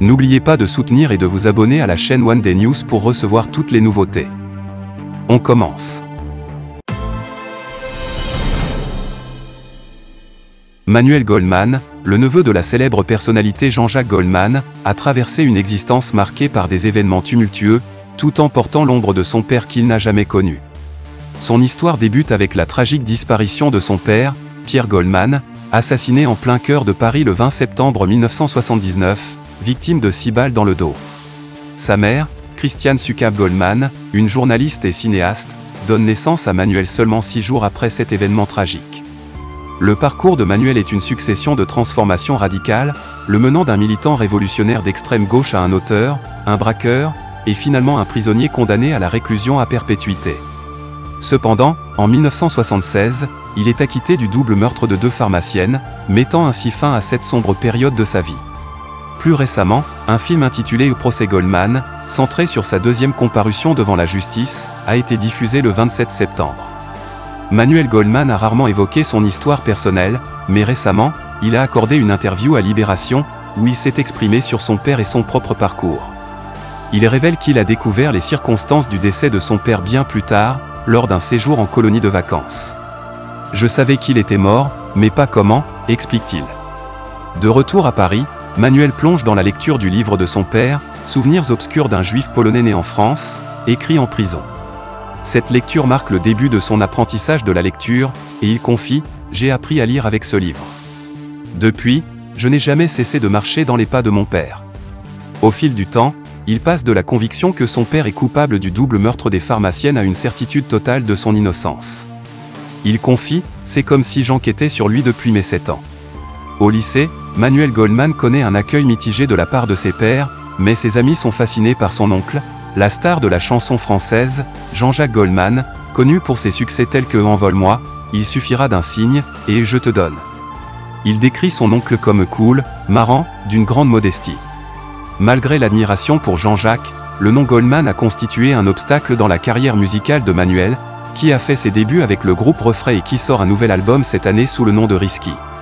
N'oubliez pas de soutenir et de vous abonner à la chaîne One Day News pour recevoir toutes les nouveautés. On commence. Manuel Goldman, le neveu de la célèbre personnalité Jean-Jacques Goldman, a traversé une existence marquée par des événements tumultueux, tout en portant l'ombre de son père qu'il n'a jamais connu. Son histoire débute avec la tragique disparition de son père, Pierre Goldman, assassiné en plein cœur de Paris le 20 septembre 1979, victime de 6 balles dans le dos. Sa mère, Christiane Sucab Goldman, une journaliste et cinéaste, donne naissance à Manuel seulement 6 jours après cet événement tragique. Le parcours de Manuel est une succession de transformations radicales, le menant d'un militant révolutionnaire d'extrême gauche à un auteur, un braqueur, et finalement un prisonnier condamné à la réclusion à perpétuité. Cependant, en 1976, il est acquitté du double meurtre de 2 pharmaciennes, mettant ainsi fin à cette sombre période de sa vie. Plus récemment, un film intitulé Au procès Goldman, centré sur sa 2e comparution devant la justice, a été diffusé le 27 septembre. Manuel Goldman a rarement évoqué son histoire personnelle, mais récemment, il a accordé une interview à Libération, où il s'est exprimé sur son père et son propre parcours. Il révèle qu'il a découvert les circonstances du décès de son père bien plus tard, lors d'un séjour en colonie de vacances. « Je savais qu'il était mort, mais pas comment », explique-t-il. De retour à Paris, Manuel plonge dans la lecture du livre de son père, Souvenirs obscurs d'un juif polonais né en France, écrit en prison. Cette lecture marque le début de son apprentissage de la lecture, et il confie « J'ai appris à lire avec ce livre. Depuis, je n'ai jamais cessé de marcher dans les pas de mon père. » Au fil du temps, il passe de la conviction que son père est coupable du double meurtre des pharmaciennes à une certitude totale de son innocence. Il confie « C'est comme si j'enquêtais sur lui depuis mes 7 ans. » Au lycée, Manuel Goldman connaît un accueil mitigé de la part de ses pairs, mais ses amis sont fascinés par son oncle, la star de la chanson française, Jean-Jacques Goldman, connu pour ses succès tels que Envole-moi, Il suffira d'un signe, et Je te donne. Il décrit son oncle comme cool, marrant, d'une grande modestie. Malgré l'admiration pour Jean-Jacques, le nom Goldman a constitué un obstacle dans la carrière musicale de Manuel, qui a fait ses débuts avec le groupe Refrain et qui sort un nouvel album cette année sous le nom de Risky.